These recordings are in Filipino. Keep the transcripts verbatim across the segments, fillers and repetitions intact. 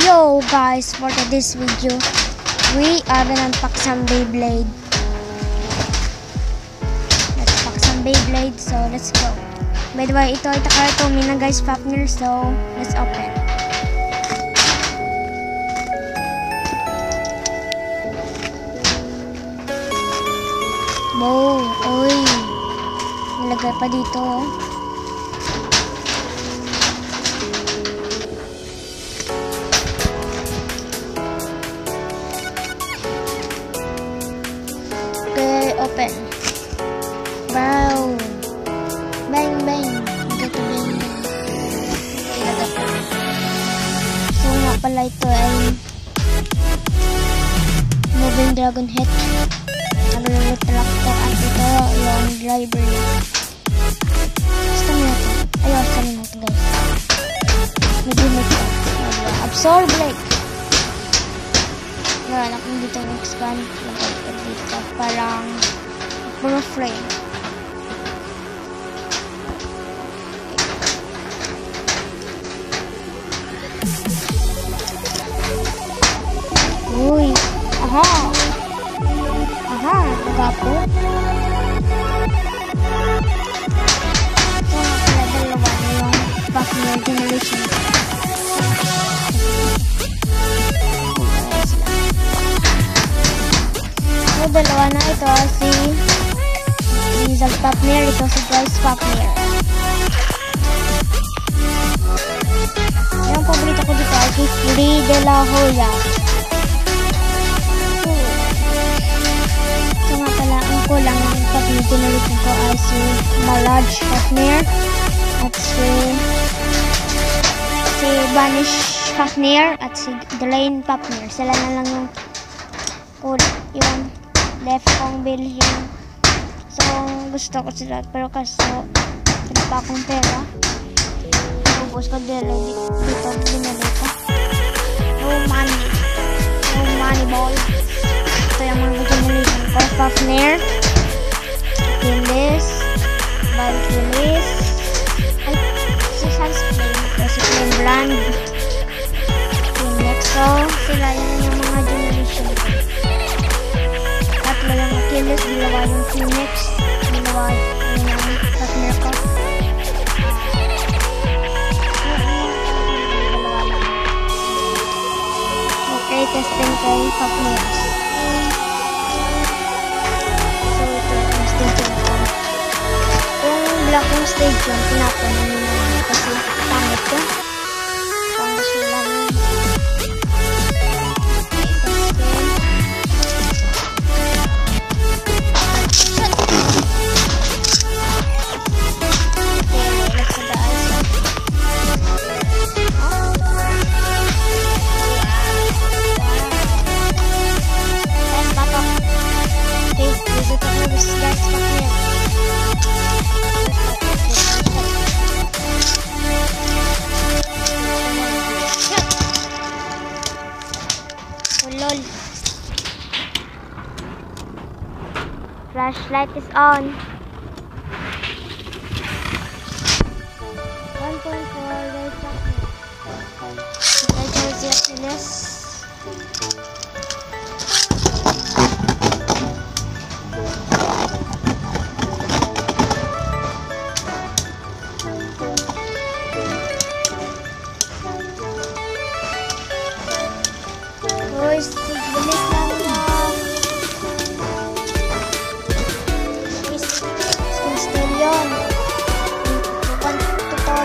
Yo guys, for today's video, we are gonna unpack some Beyblade. Let's pack some Beyblade, so let's go. By the way, ito ay Takara, Tomy na guys, Fafnir, so let's open. Wow, oy, nilagay pa dito oh. Open. Wow. Bang bang. Dito bang. Ilagay pa. So nga pala ito ay moving dragon head. Nalulot tractor at ito yung driver. Gusto mo natin. Ayaw sa nyo natin guys. Medyo ito. Absorb like. Wala kung dito expand. Lagay ko dito. Parang puro frame. Uy. Aha. Aha. Gapo. Ito nga pala dalawa na yung Fafnir generation. So, dalawa na ito si Giest Fafnir, ito si Giest Fafnir. Yung paborito ko dito ay si Free de la Hoya. So nga pala, ang kulang ng Fafnir generation ko ay si Malage Fafnir at si si Vanish Fafnir at si Delaine Fafnir. Sila na lang yung kulang, yung left kong bilhin. So, gusto ko sila. Pero kaso, wala pa akong pera. Pupus ko dito. Dito, binali ko. No money. No money, boy. Ito yung mga generation ko. Fafnir. Giest. Giest. Ay, si Sunscreen. Ito si Clean Brand. Next. So, sila yun yung mga generation ko. Tatlo yung Giest, dalawa yung Phoenix, dalawa yung Fafnir ko. Okay, testing kay Fafnir. So, ito yung stage ko. Yung black yung stage yung pinapon namin kasi pangit ko. Pangit sila yun. Flashlight is on. one point four right Fafnir. I chose yes. Oh, sigbilis lang na. Yun. Tupan, tupan.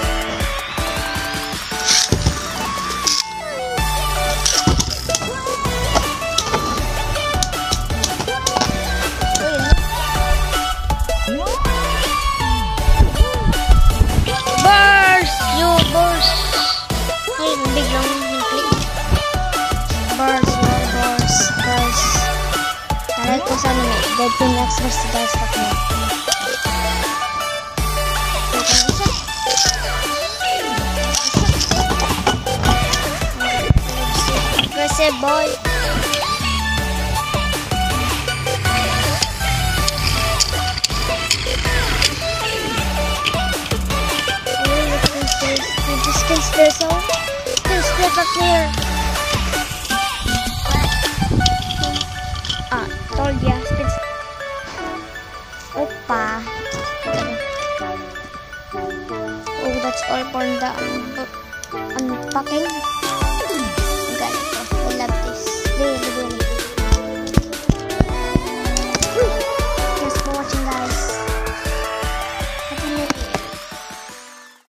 Burst! You burst! Ay, biglang hintli. Burst, burst, burst. Taray ko sa anime. Dead Pin X versus Giest Fafnir. Kasi boy. This is this. This is this. you, Fafnir. Ah, told ya. Speed. Opa. Oh, that's all for the un unpacking.